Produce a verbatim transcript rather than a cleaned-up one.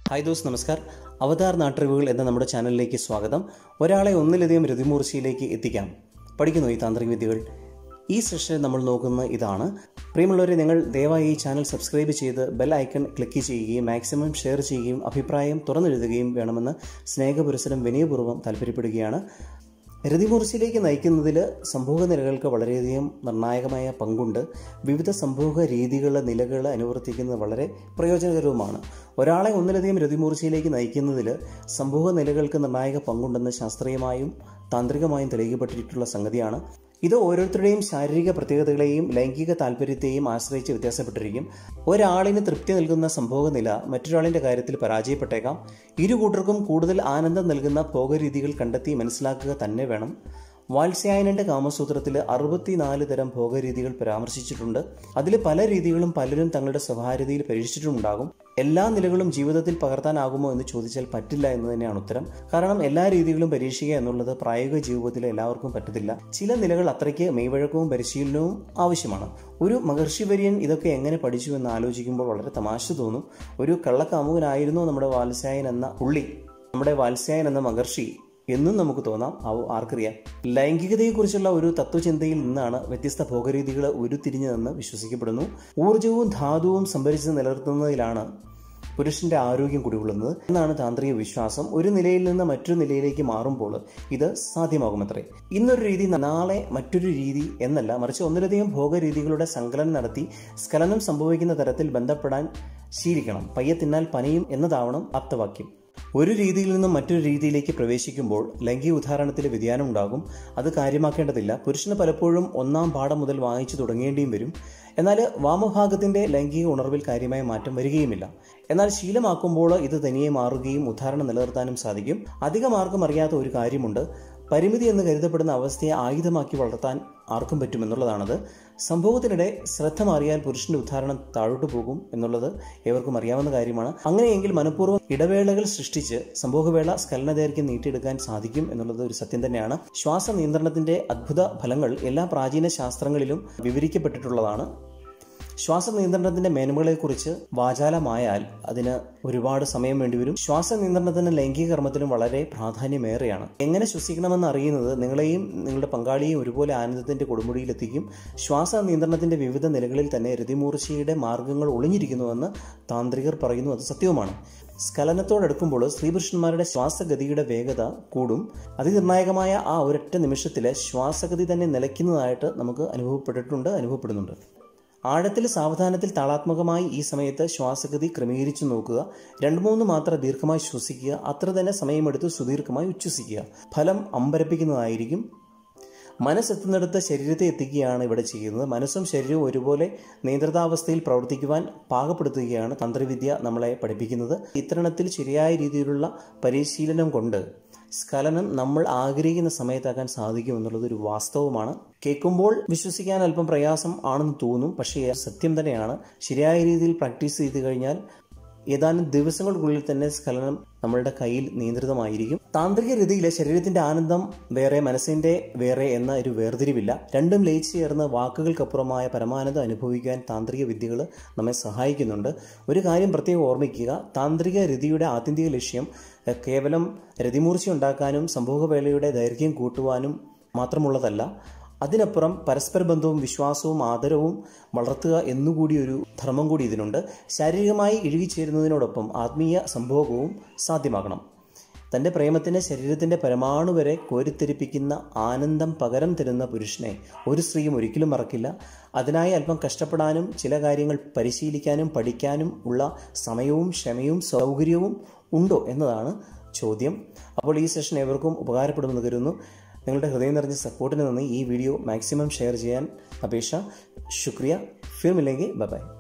Hi those നമസ്കാർ. അവതാർ നാട്ടറിവുകൾ എന്ന നമ്മുടെ ചാനലിലേക്ക് സ്വാഗതം. ഒരാളെ ഒന്നിലധികം രതിമൂർച്ചയിലേക്ക് എത്തിക്കാം. പഠിക്കുന്നു ഈ താന്ത്രിക വിദ്യകൾ. ഈ സെഷനിൽ നമ്മൾ നോക്കുന്ന ഇതാണ്. പ്രിയമുള്ളവരെ, നിങ്ങൾ ദയവായി ഈ ചാനൽ സബ്സ്ക്രൈബ് ചെയ്ത് ബെൽ ഐക്കൺ ക്ലിക്ക് ചെയ്യുകയും മാക്സിമം ഷെയർ ചെയ്യുകയും അഭിപ്രായം തുറന്നെഴുതുകയും വേണമെന്ന് സ്നേഹപുരസരം വിനയപൂർവ്വം താല്പര്യപ്പെടുകയാണ്. രതിമൂർച്ചയിലേക്ക് നയിക്കുന്നതിൽ സംഭോഗ നിലകൾക്ക് വളരെയധികം നിർണായകമായ പങ്കുണ്ട്. വിവിധ സംഭോഗ രീതികൾ നിലകൾ അനുവർത്തിക്കുന്നത് വളരെ പ്രയോജനകരവുമാണ്. ഒരാളെ ഒന്നിലധികം രതിമൂർച്ചയിലേക്ക് നയിക്കുന്നതിൽ സംഭോഗ നിലകൾക്ക് നിർണായക പങ്കുണ്ടെന്ന് ശാസ്ത്രീയമായും താന്ത്രികമായും തെളിയിക്കപ്പെട്ടിട്ടുള്ള സംഗതിയാണ്. ഇത് ഓരോരുത്തരുടെയും ശാരീരിക പ്രത്യേകതകളെയും ലൈംഗിക താല്പര്യത്തെയും ആശ്രയിച്ച് വ്യത്യാസപ്പെട്ടിരിക്കും. ഒരാളിന് തൃപ്തി നൽകുന്ന സംഭോഗ നില മറ്റൊരാളിൻ്റെ കാര്യത്തിൽ പരാജയപ്പെട്ടേക്കാം. ഇരു കൂട്ടർക്കും കൂടുതൽ ആനന്ദം നൽകുന്ന ഭോഗരീതികൾ കണ്ടെത്തി മനസ്സിലാക്കുക തന്നെ വേണം. വാത്സ്യായനന്റെ കാമസൂത്രത്തിൽ അറുപത്തിനാല് തരം ഭോഗരീതികൾ പരാമർശിച്ചിട്ടുണ്ട്. അതിൽ പല രീതികളും പലരും തങ്ങളുടെ സ്വകാര്യതയിൽ പരീക്ഷിച്ചിട്ടുണ്ടാകും. എല്ലാ നിലകളും ജീവിതത്തിൽ പകർത്താനാകുമോ എന്ന് ചോദിച്ചാൽ പറ്റില്ല എന്ന് തന്നെയാണ് ഉത്തരം. കാരണം എല്ലാ രീതികളും പരീക്ഷിക്കുക എന്നുള്ളത് പ്രായോഗിക ജീവിതത്തിൽ എല്ലാവർക്കും പറ്റത്തില്ല. ചില നിലകൾ അത്രയ്ക്ക് മെയ്വഴക്കവും പരിശീലനവും ആവശ്യമാണ്. ഒരു മഹർഷിവര്യൻ ഇതൊക്കെ എങ്ങനെ പഠിച്ചു എന്ന് ആലോചിക്കുമ്പോൾ വളരെ തമാശ തോന്നും. ഒരു കള്ളക്കാമുകനായിരുന്നു നമ്മുടെ വാത്സ്യായൻ എന്ന പുള്ളി, നമ്മുടെ വാത്സ്യായൻ എന്ന മഹർഷി എന്നും നമുക്ക് തോന്നാം. ആർക്കറിയാം. ലൈംഗികതയെക്കുറിച്ചുള്ള ഒരു തത്വചിന്തയിൽ നിന്നാണ് വ്യത്യസ്ത ഭോഗരീതികൾ ഉരുത്തിരിഞ്ഞതെന്ന് വിശ്വസിക്കപ്പെടുന്നു. ഊർജവും ധാതുവും സംഭരിച്ച് നിലനിർത്തുന്നതിലാണ് പുരുഷന്റെ ആരോഗ്യം കുടികൊള്ളുന്നത് എന്നാണ് താന്ത്രിക വിശ്വാസം. ഒരു നിലയിൽ നിന്ന് മറ്റൊരു നിലയിലേക്ക് മാറുമ്പോൾ ഇത് സാധ്യമാകുമത്രേ. ഇന്നൊരു രീതി നാളെ മറ്റൊരു രീതി എന്നല്ല, മറിച്ച് ഒന്നിലധികം ഭോഗരീതികളുടെ സങ്കലനം നടത്തി സ്ഖലനം സംഭവിക്കുന്ന തരത്തിൽ ബന്ധപ്പെടാൻ ശീലിക്കണം. പയ്യെ തിന്നാൽ പനയും എന്നതാവണം ആപ്തവാക്യം. ഒരു രീതിയിൽ നിന്നും മറ്റൊരു രീതിയിലേക്ക് പ്രവേശിക്കുമ്പോൾ ലൈംഗിക ഉദാഹരണത്തിൽ വ്യതിയാനം ഉണ്ടാകും. അത് കാര്യമാക്കേണ്ടതില്ല. പുരുഷന് പലപ്പോഴും ഒന്നാം പാഠം മുതൽ വായിച്ചു തുടങ്ങേണ്ടിയും വരും. എന്നാൽ വാമഭാഗത്തിന്റെ ലൈംഗിക ഉണർവിൽ കാര്യമായ മാറ്റം വരികയുമില്ല. എന്നാൽ ശീലമാക്കുമ്പോൾ ഇത് തനിയെ മാറുകയും ഉദാഹരണം നിലനിർത്താനും സാധിക്കും. അധികം ആർക്കും അറിയാത്ത ഒരു കാര്യമുണ്ട്. പരിമിതി എന്ന് കരുതപ്പെടുന്ന അവസ്ഥയെ ആയുധമാക്കി വളർത്താൻ ആർക്കും പറ്റുമെന്നുള്ളതാണത്. സംഭവത്തിനിടെ ശ്രദ്ധ മാറിയാൽ പുരുഷന്റെ ഉദാഹരണം താഴോട്ട് പോകും എന്നുള്ളത് ഏവർക്കും അറിയാവുന്ന കാര്യമാണ്. അങ്ങനെയെങ്കിൽ മനഃപൂർവ്വം ഇടവേളകൾ സൃഷ്ടിച്ച് സംഭോഗവേള സ്ഖലനദൈർഘ്യം നീട്ടിയെടുക്കാൻ സാധിക്കും എന്നുള്ളത് ഒരു സത്യം തന്നെയാണ്. ശ്വാസ നിയന്ത്രണത്തിന്റെ അദ്ഭുത ഫലങ്ങൾ എല്ലാ പ്രാചീന ശാസ്ത്രങ്ങളിലും വിവരിക്കപ്പെട്ടിട്ടുള്ളതാണ്. ശ്വാസ നിയന്ത്രണത്തിന്റെ മേന്മകളെക്കുറിച്ച് വാചാലമായാൽ അതിന് ഒരുപാട് സമയം വേണ്ടിവരും. ശ്വാസ നിയന്ത്രണത്തിന് ലൈംഗിക കർമ്മത്തിനും വളരെ പ്രാധാന്യമേറെയാണ്. എങ്ങനെ ശ്വസിക്കണമെന്ന് അറിയുന്നത് നിങ്ങളെയും നിങ്ങളുടെ പങ്കാളിയെയും ഒരുപോലെ ആനന്ദത്തിന്റെ കൊടുമുടിയിലെത്തിക്കും. ശ്വാസ നിയന്ത്രണത്തിന്റെ വിവിധ നിലകളിൽ തന്നെ രതിമൂർച്ചയുടെ മാർഗങ്ങൾ ഒളിഞ്ഞിരിക്കുന്നുവെന്ന് താന്ത്രികർ പറയുന്നു. അത് സത്യവുമാണ്. സ്ഖലനത്തോടടുക്കുമ്പോൾ സ്ത്രീപുരുഷന്മാരുടെ ശ്വാസഗതിയുടെ വേഗത കൂടും. അതിനിർണായകമായ ആ ഒരൊറ്റ നിമിഷത്തിലെ ശ്വാസഗതി തന്നെ നിലയ്ക്കുന്നതായിട്ട് നമുക്ക് അനുഭവപ്പെട്ടിട്ടുണ്ട് അനുഭവപ്പെടുന്നുണ്ട് ആഴത്തിൽ സാവധാനത്തിൽ താളാത്മകമായി ഈ സമയത്ത് ശ്വാസഗതി ക്രമീകരിച്ചു നോക്കുക. രണ്ടു മൂന്ന് മാത്ര ദീർഘമായി ശ്വസിക്കുക. അത്ര തന്നെ സമയമെടുത്ത് സുദീർഘമായി ഉച്ഛ്വസിക്കുക. ഫലം അമ്പരപ്പിക്കുന്നതായിരിക്കും. മനസ്സെത്തുന്നിടത്ത് ശരീരത്തെ എത്തിക്കുകയാണ് ഇവിടെ ചെയ്യുന്നത്. മനസ്സും ശരീരവും ഒരുപോലെ നിയന്ത്രിതാവസ്ഥയിൽ പ്രവർത്തിക്കുവാൻ പാകപ്പെടുത്തുകയാണ് തന്ത്രവിദ്യ നമ്മളെ പഠിപ്പിക്കുന്നത്. ഇത്തരണത്തിൽ ശരിയായ രീതിയിലുള്ള പരിശീലനം കൊണ്ട് സ്ഖലനം നമ്മൾ ആഗ്രഹിക്കുന്ന സമയത്താക്കാൻ സാധിക്കും എന്നുള്ളത് ഒരു വാസ്തവമാണ്. കേൾക്കുമ്പോൾ വിശ്വസിക്കാൻ അല്പം പ്രയാസം ആണെന്ന് തോന്നും, പക്ഷേ സത്യം തന്നെയാണ്. ശരിയായ രീതിയിൽ പ്രാക്ടീസ് ചെയ്ത് കഴിഞ്ഞാൽ ഏതാനും ദിവസങ്ങൾക്കുള്ളിൽ തന്നെ സ്ഖലനം നമ്മളുടെ കയ്യിൽ നിയന്ത്രിതമായിരിക്കും. താന്ത്രിക രീതിയിലെ ശരീരത്തിന്റെ ആനന്ദം വേറെ മനസ്സിന്റെ വേറെ എന്ന ഒരു വേർതിരിവില്ല. രണ്ടും ലയിച്ചു ചേർന്ന് വാക്കുകൾക്കപ്പുറമായ പരമാനന്ദം അനുഭവിക്കാൻ താന്ത്രിക വിദ്യകൾ നമ്മെ സഹായിക്കുന്നുണ്ട്. ഒരു കാര്യം പ്രത്യേകം ഓർമ്മിക്കുക. താന്ത്രിക രതിയുടെ ആത്യന്തിക ലക്ഷ്യം കേവലം രതിമൂർച്ച ഉണ്ടാക്കാനും സംഭോഗവേളയുടെ ദൈർഘ്യം കൂട്ടുവാനും മാത്രമുള്ളതല്ല. അതിനപ്പുറം പരസ്പര ബന്ധവും വിശ്വാസവും ആദരവും വളർത്തുക എന്നുകൂടി ഒരു ധർമ്മം കൂടി ഇതിനുണ്ട്. ശാരീരികമായി ഇഴുകിച്ചേരുന്നതിനോടൊപ്പം ആത്മീയ സംഭോഗവും സാധ്യമാകണം. തൻ്റെ പ്രേമത്തിന് ശരീരത്തിൻ്റെ പരമാണു വരെ കോരിത്തെരിപ്പിക്കുന്ന ആനന്ദം പകരം തരുന്ന പുരുഷനെ ഒരു സ്ത്രീയും ഒരിക്കലും മറക്കില്ല. അതിനായി അല്പം കഷ്ടപ്പെടാനും ചില കാര്യങ്ങൾ പരിശീലിക്കാനും പഠിക്കാനും ഉള്ള സമയവും ക്ഷമയും സൗകര്യവും ഉണ്ടോ എന്നതാണ് ചോദ്യം. അപ്പോൾ ഈ സെഷൻ ഏവർക്കും ഉപകാരപ്പെടുമെന്ന് കരുതുന്നു. നിങ്ങളുടെ ഹൃദയം നിറഞ്ഞ സപ്പോർട്ടിന് നന്ദി. ഈ വീഡിയോ മാക്സിമം ഷെയർ ചെയ്യാൻ അപേക്ഷ. ശുക്രിയ. ഫിർമില്ലെങ്കിൽ ബൈ ബൈ.